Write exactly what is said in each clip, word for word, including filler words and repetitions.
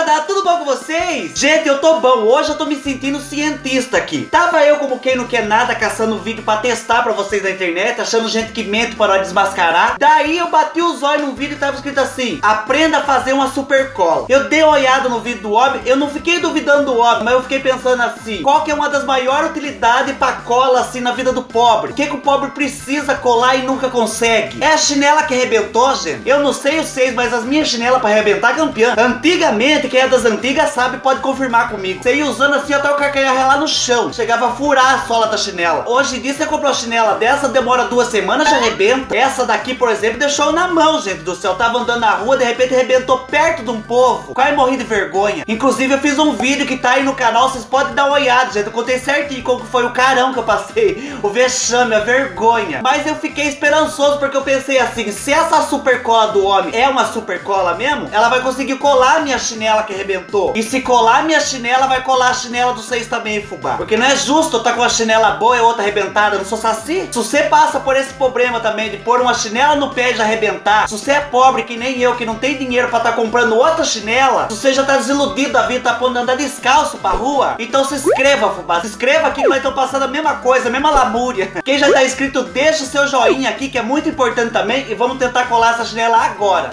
Moçada, tudo bom com vocês? Gente, eu tô bom, hoje eu tô me sentindo cientista aqui. Tava eu como quem não quer nada, caçando vídeo pra testar pra vocês na internet, achando gente que mente para desmascarar. Daí eu bati os olhos num vídeo e tava escrito assim: aprenda a fazer uma super cola. Eu dei uma olhada no vídeo do homem, eu não fiquei duvidando do homem, mas eu fiquei pensando assim: qual que é uma das maiores utilidades pra cola assim na vida do pobre? O que que o pobre precisa colar e nunca consegue? É a chinela que arrebentou, gente? Eu não sei vocês, mas as minhas chinelas pra arrebentar campeã. Antigamente, quem é das antigas sabe, pode confirmar comigo. Você ia usando assim até o carcanhar lá no chão, chegava a furar a sola da chinela. Hoje em dia você comprou a chinela dessa, demora duas semanas, já arrebenta. Essa daqui, por exemplo, deixou eu na mão, gente do céu. Tava andando na rua, de repente arrebentou perto de um povo. Quase morri de vergonha. Inclusive eu fiz um vídeo que tá aí no canal, vocês podem dar uma olhada, gente. Eu contei certinho como foi o carão que eu passei, o vexame, a vergonha. Mas eu fiquei esperançoso porque eu pensei assim: se essa super cola do homem é uma super cola mesmo, ela vai conseguir colar a minha chinela que arrebentou. E se colar a minha chinela, vai colar a chinela dos seis também, fubá. Porque não é justo eu tá com uma chinela boa e outra arrebentada, eu não sou saci. Se você passa por esse problema também de pôr uma chinela no pé e já arrebentar, se você é pobre que nem eu, que não tem dinheiro pra tá comprando outra chinela, se você já tá desiludido da vida, tá pondo andar descalço pra rua, então se inscreva, fubá. Se inscreva aqui que nós estamos passando a mesma coisa, a mesma lamúria. Quem já tá inscrito, deixa o seu joinha aqui, que é muito importante também, e vamos tentar colar essa chinela agora.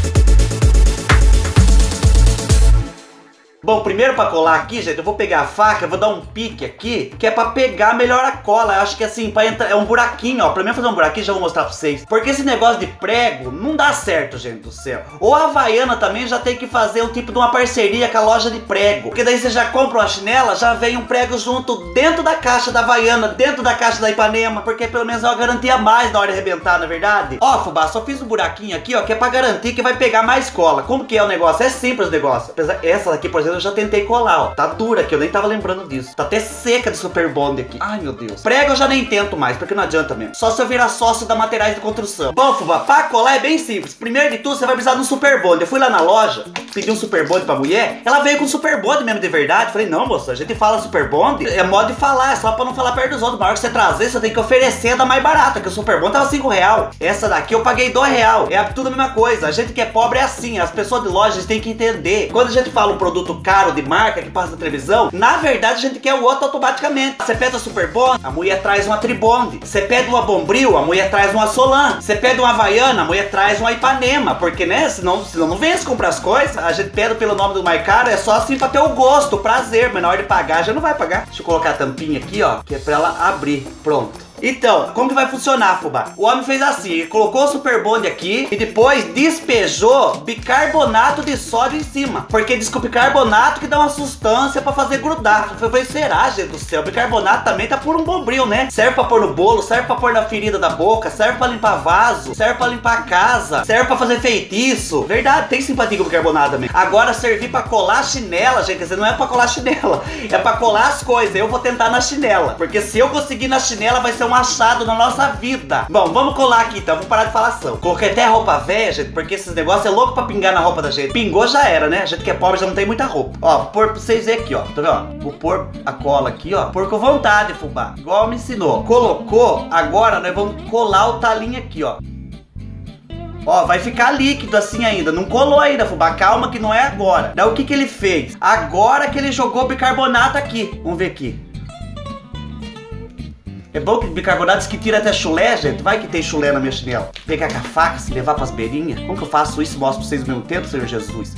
Bom, primeiro pra colar aqui, gente, eu vou pegar a faca, eu vou dar um pique aqui, que é pra pegar melhor a cola. Eu acho que assim, pra entrar, é um buraquinho, ó. Pra mim fazer um buraquinho, já vou mostrar pra vocês. Porque esse negócio de prego não dá certo, gente do céu. Ou a Havaiana também já tem que fazer um tipo de uma parceria com a loja de prego. Porque daí você já compra uma chinela, já vem um prego junto dentro da caixa da Havaiana, dentro da caixa da Ipanema. Porque pelo menos é uma garantia a mais na hora de arrebentar, na verdade. Ó, fubá, só fiz um buraquinho aqui, ó, que é pra garantir que vai pegar mais cola. Como que é o negócio? É simples o negócio. Apesar, essa daqui, por exemplo, eu já tentei colar, ó. Tá dura aqui, eu nem tava lembrando disso. Tá até seca de super bond aqui. Ai, meu Deus. Prego eu já nem tento mais, porque não adianta mesmo. Só se eu virar sócio da Materiais de Construção. Bom, fubá, pra colar é bem simples. Primeiro de tudo, você vai precisar de um super bond. Eu fui lá na loja, pedi um super bond pra mulher. Ela veio com super bond mesmo, de verdade. Falei: não, moça, a gente fala super bond, é modo de falar, é só pra não falar perto dos outros. Na hora que você trazer, você tem que oferecer da mais barata, que o super bond tava cinco real. Essa daqui eu paguei dois real. É tudo a mesma coisa. A gente que é pobre é assim. As pessoas de loja têm que entender. Quando a gente fala um produto caro de marca que passa na televisão, na verdade a gente quer o outro automaticamente. Você pede a super bond, a mulher traz uma tribond. Você pede uma bombril, a mulher traz uma solan. Você pede uma havaiana, a mulher traz uma Ipanema. Porque, né, senão, senão não vem se comprar as coisas. A gente pede pelo nome do mais caro, é só assim pra ter o gosto, o prazer. Mas na hora de pagar, já não vai pagar. Deixa eu colocar a tampinha aqui, ó, que é pra ela abrir. Pronto. Então, como que vai funcionar, fubá? O homem fez assim, ele colocou o super bond aqui e depois despejou bicarbonato de sódio em cima. Porque diz que o bicarbonato que dá uma sustância pra fazer grudar. Eu falei: será, gente do céu? O bicarbonato também tá por um bombril, né? Serve pra pôr no bolo, serve pra pôr na ferida da boca, serve pra limpar vaso, serve pra limpar a casa, serve pra fazer feitiço. Verdade, tem simpatia com o bicarbonato também. Agora servir pra colar a chinela, gente, quer dizer, não é pra colar a chinela, é pra colar as coisas. Eu vou tentar na chinela, porque se eu conseguir na chinela vai ser um achado na nossa vida. Bom, vamos colar aqui então, vamos parar de falação. Coloquei até a roupa velha, gente, porque esses negócios é louco pra pingar na roupa da gente. Pingou, já era, né? A gente que é pobre já não tem muita roupa. Ó, vou pôr pra vocês verem aqui, ó. Tá vendo? Vou pôr a cola aqui, ó. Pôr com vontade, fubá. Igual me ensinou. Colocou, agora nós vamos colar o talinho aqui, ó. Ó, vai ficar líquido assim ainda. Não colou ainda, fubá. Calma que não é agora. Daí o que que ele fez? Agora que ele jogou bicarbonato aqui. Vamos ver aqui. É bom que bicarbonato diz que tira até chulé, gente. Vai que tem chulé na minha chinela. Pegar com a faca, se levar pras beirinhas. Como que eu faço isso e mostro pra vocês ao mesmo tempo, Senhor Jesus?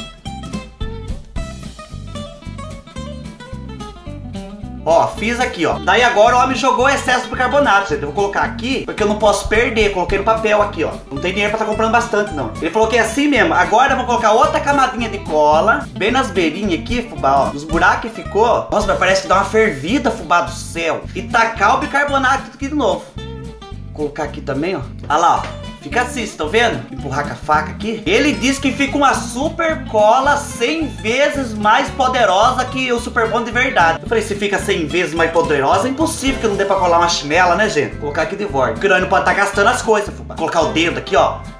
Ó, fiz aqui, ó. Daí agora o homem jogou excesso de bicarbonato, gente. Eu vou colocar aqui, porque eu não posso perder. Coloquei no papel aqui, ó. Não tem dinheiro pra estar comprando bastante, não. Ele falou que é assim mesmo. Agora eu vou colocar outra camadinha de cola, bem nas beirinhas aqui, fubá, ó. Nos buracos que ficou. Nossa, mas parece que dá uma fervida, fubá do céu. E tacar o bicarbonato aqui de novo. Vou colocar aqui também, ó. Olha lá, ó. Fica assim, vocês estão vendo? Empurrar com a faca aqui. Ele diz que fica uma super cola cem vezes mais poderosa que o super bond de verdade. Eu falei: se fica cem vezes mais poderosa, é impossível que não dê pra colar uma chinela, né, gente? Vou colocar aqui de volta. Porque nós não pode estar gastando as coisas, fubá. Colocar o dedo aqui, ó.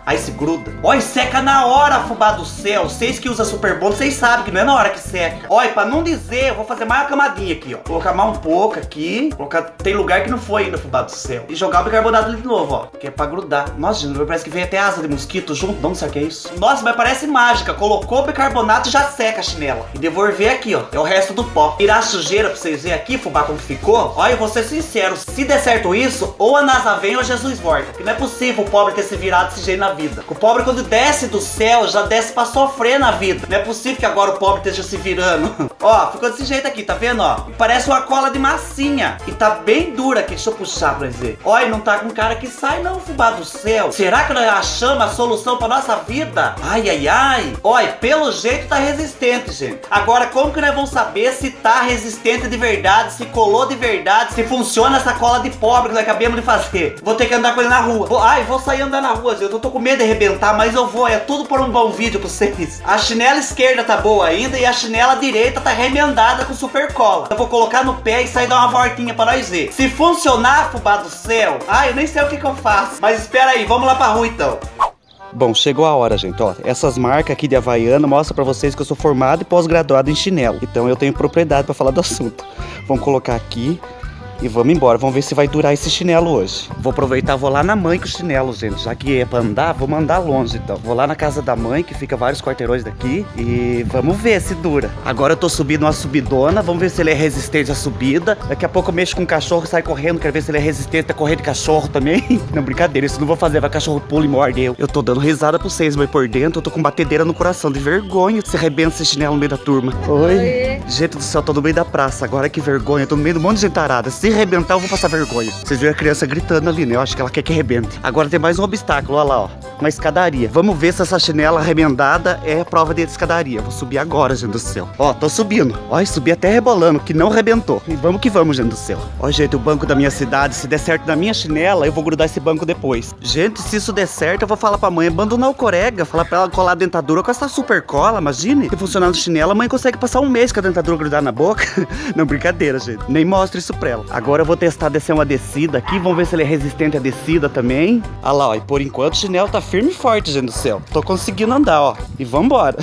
Aí se gruda. Olha, seca na hora, fubá do céu. Vocês que usam super bom, vocês sabem que não é na hora que seca. Olha, pra não dizer, eu vou fazer mais uma camadinha aqui, ó. Colocar mais um pouco aqui. Colocar... Tem lugar que não foi ainda, fubá do céu. E jogar o bicarbonato ali de novo, ó. Que é pra grudar. Nossa, gente, parece que veio até asa de mosquito junto. De onde será que é isso? Nossa, mas parece mágica. Colocou o bicarbonato e já seca a chinela. E devolver aqui, ó. É o resto do pó. Tirar a sujeira pra vocês verem aqui, fubá, como ficou. Olha, eu vou ser sincero. Se der certo isso, ou a NASA vem ou Jesus volta. Porque não é possível o pobre ter se virado desse jeito na vida. O pobre, quando desce do céu, já desce pra sofrer na vida. Não é possível que agora o pobre esteja se virando. Ó, ficou desse jeito aqui, tá vendo, ó? Parece uma cola de massinha. E tá bem dura aqui. Deixa eu puxar pra dizer. Olha, não tá com cara que sai não, fubá do céu. Será que nós achamos a solução pra nossa vida? Ai, ai, ai. Olha, pelo jeito tá resistente, gente. Agora, como que nós vamos saber se tá resistente de verdade, se colou de verdade, se funciona essa cola de pobre que nós acabamos de fazer? Vou ter que andar com ele na rua. Vou, ai, vou sair andar na rua, gente. Eu tô, tô com medo de arrebentar, mas eu vou. É tudo por um bom vídeo pra vocês. A chinela esquerda tá boa ainda e a chinela direita tá remendada com super cola. Eu vou colocar no pé e sair dar uma voltinha pra nós ver. Se funcionar, fubá do céu, ai, eu nem sei o que que eu faço. Mas espera aí, vamos lá pra rua então. Bom, chegou a hora, gente, ó. Essas marcas aqui de Havaiana mostram pra vocês que eu sou formado e pós-graduado em chinelo. Então eu tenho propriedade pra falar do assunto. Vamos colocar aqui e vamos embora. Vamos ver se vai durar esse chinelo hoje. Vou aproveitar, vou lá na mãe com o chinelo, gente. Já que é pra andar, vamos andar longe, então. Vou lá na casa da mãe, que fica vários quarteirões daqui. E vamos ver se dura. Agora eu tô subindo uma subidona. Vamos ver se ele é resistente à subida. Daqui a pouco eu mexo com o cachorro e sai correndo. Quero ver se ele é resistente a correr de cachorro também. Não, brincadeira, isso não vou fazer. Vai cachorro pula e morde eu. Eu tô dando risada pra vocês, mas por dentro eu tô com batedeira no coração. De vergonha se arrebenta esse chinelo no meio da turma. Oi. Oi. Gente do céu, tô no meio da praça. Agora que vergonha. Eu tô no meio de um monte de gente tarada. Se arrebentar, eu vou passar vergonha. Vocês viram a criança gritando ali, né? Eu acho que ela quer que arrebente. Agora tem mais um obstáculo, olha lá, ó. Uma escadaria. Vamos ver se essa chinela remendada é prova de escadaria. Vou subir agora, gente do céu. Ó, tô subindo. Ó, subi até rebolando, que não arrebentou. E vamos que vamos, gente do céu. Ó, gente, o banco da minha cidade, se der certo na minha chinela, eu vou grudar esse banco depois. Gente, se isso der certo, eu vou falar pra mãe abandonar o corega, falar pra ela colar a dentadura com essa super cola, imagine. Se funcionar no chinelo, a mãe consegue passar um mês com a dentadura grudar na boca. Não, brincadeira, gente. Nem mostra isso pra ela. Agora eu vou testar descer uma descida aqui, vamos ver se ele é resistente à descida também. Olha lá, ó, e por enquanto o chinelo tá firme e forte, gente do céu. Tô conseguindo andar, ó. E vambora.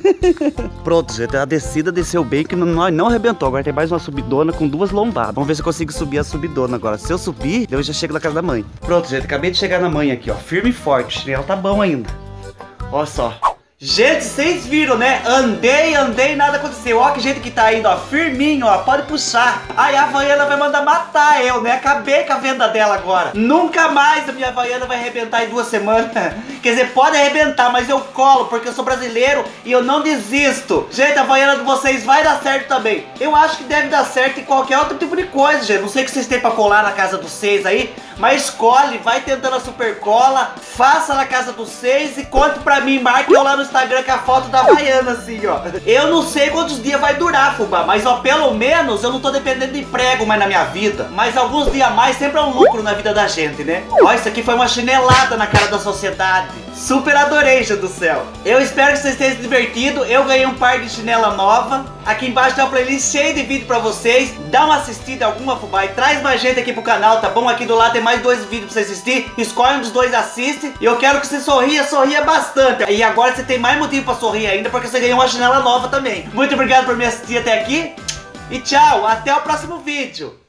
Pronto, gente, a descida desceu bem, que não, não arrebentou. Agora tem mais uma subidona com duas lombadas. Vamos ver se eu consigo subir a subidona agora. Se eu subir, eu já chego na casa da mãe. Pronto, gente, acabei de chegar na mãe aqui, ó. Firme e forte, o chinelo tá bom ainda. Olha só. Gente, vocês viram, né? Andei, andei, nada aconteceu. Ó que jeito que tá indo, ó. Firminho, ó. Pode puxar. Aí a Havaiana vai mandar matar eu, né? Acabei com a venda dela agora. Nunca mais a minha Havaiana vai arrebentar em duas semanas. Quer dizer, pode arrebentar, mas eu colo, porque eu sou brasileiro e eu não desisto. Gente, a Havaiana de vocês vai dar certo também. Eu acho que deve dar certo em qualquer outro tipo de coisa, gente. Não sei o que vocês têm pra colar na casa dos seis aí, mas escolhe, vai tentando a super cola, faça na casa dos seis e conte pra mim, marque eu lá no Instagram com a foto da Havaiana, assim, ó. Eu não sei quantos dias vai durar, fubá, mas ó, pelo menos eu não tô dependendo de emprego mais na minha vida. Mas alguns dias a mais sempre é um lucro na vida da gente, né? Ó, isso aqui foi uma chinelada na cara da sociedade. Super adorei, gente do céu. Eu espero que vocês tenham se divertido. Eu ganhei um par de chinela nova. Aqui embaixo tem uma playlist cheia de vídeo pra vocês. Dá uma assistida alguma, fubá, e traz mais gente aqui pro canal, tá bom? Aqui do lado tem mais dois vídeos pra você assistir. Escolhe um dos dois, assiste. E eu quero que você sorria, sorria bastante. E agora você tem mais motivo pra sorrir ainda, porque você ganhou uma chinela nova também. Muito obrigado por me assistir até aqui. E tchau, até o próximo vídeo.